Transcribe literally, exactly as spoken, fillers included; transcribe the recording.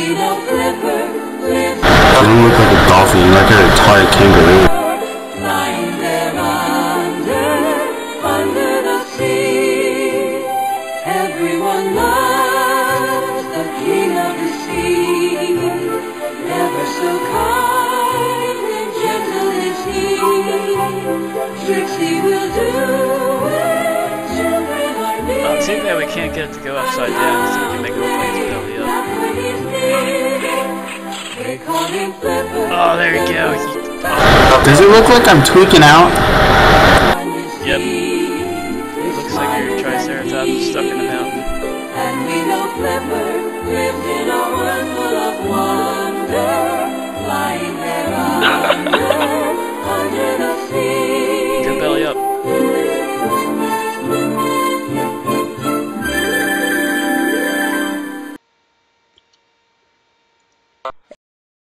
Doesn't look like a dolphin, like a tired kangaroo. Lying there under, under the sea. Everyone loves the king of the sea. Never so kind and gentle is he. Tricks he will do when children are near. Oh, too bad we can't get it to go upside down, so we can make it look like it's belly up. Oh, there you go. He, oh. Does it look like I'm tweaking out? Yep. It looks like your Triceratops is stuck in the mountain. And we know Flipper lives in